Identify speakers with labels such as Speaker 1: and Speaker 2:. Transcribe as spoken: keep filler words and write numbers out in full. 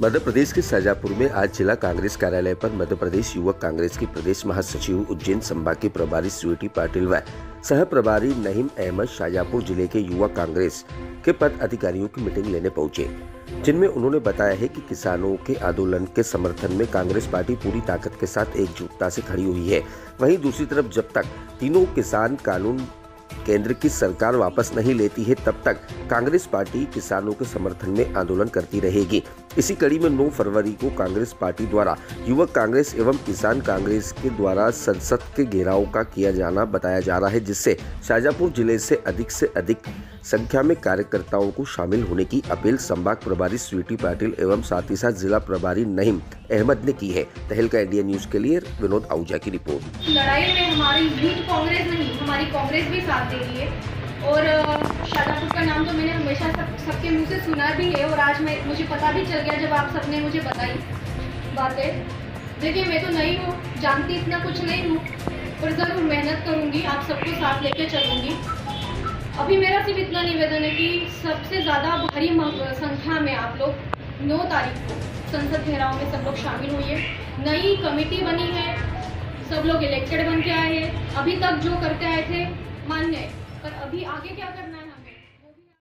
Speaker 1: मध्य प्रदेश के शाजापुर में आज जिला कांग्रेस कार्यालय पर मध्य प्रदेश युवक कांग्रेस की प्रदेश महासचिव उज्जैन संभाग के प्रभारी स्वीटी पाटिल व सह प्रभारी नहीम अहमद शाजापुर जिले के युवा कांग्रेस के पद अधिकारियों की मीटिंग लेने पहुंचे, जिनमें उन्होंने बताया है कि किसानों के आंदोलन के समर्थन में कांग्रेस पार्टी पूरी ताकत के साथ एकजुटता से खड़ी हुई है। वहीं दूसरी तरफ जब तक तीनों किसान कानून केंद्र की सरकार वापस नहीं लेती है तब तक कांग्रेस पार्टी किसानों के समर्थन में आंदोलन करती रहेगी। इसी कड़ी में नौ फरवरी को कांग्रेस पार्टी द्वारा युवक कांग्रेस एवं किसान कांग्रेस के द्वारा संसद के घेराव का किया जाना बताया जा रहा है, जिससे शाजापुर जिले से अधिक से अधिक संख्या में कार्यकर्ताओं को शामिल होने की अपील संभाग प्रभारी स्वीटी पाटिल एवं साथ ही साथ जिला प्रभारी नहीम अहमद ने की है। तहलका इंडिया न्यूज के लिए विनोद आहूजा की रिपोर्ट।
Speaker 2: लड़ाई में हमारी यूथ कांग्रेस नहीं, हमारी कांग्रेस भी साथ दे रही है और शाजापुर का नाम तो मैंने हमेशा सब सबके मुंह से सुना भी है और आज मैं मुझे पता भी चल गया जब आप सबने मुझे बताई बातें। देखिए, मैं तो नहीं हूँ, जानती इतना कुछ नहीं हूँ, पर ज़रूर मेहनत करूँगी, आप सबको साथ लेके चलूँगी। अभी मेरा सिर्फ इतना निवेदन है कि सबसे ज़्यादा भारी संख्या में आप लोग नौ तारीख को संसद घेराव में सब लोग शामिल हुए। नई कमेटी बनी है, सब लोग इलेक्टेड बन के आए हैं। अभी तक जो करते आए थे मान्य है, पर अभी आगे क्या करना